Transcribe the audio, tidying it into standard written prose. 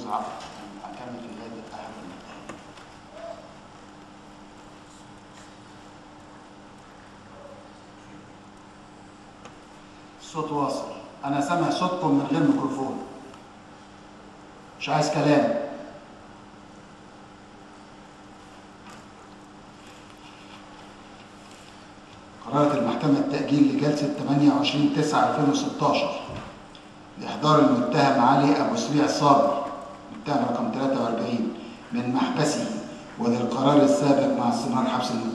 يجوز عقد المحاكمة في يد أحد المتهمين. الصوت واصل، أنا سامع صوتكم من غير ميكروفون، مش عايز كلام. قررت المحكمة التأجيل لجلسة 28/9/2016 لإحضار المتهم علي أبو سريع صابر، متهم رقم 43 من محبسه، وللقرار السابق مع استمرار حبس المتهم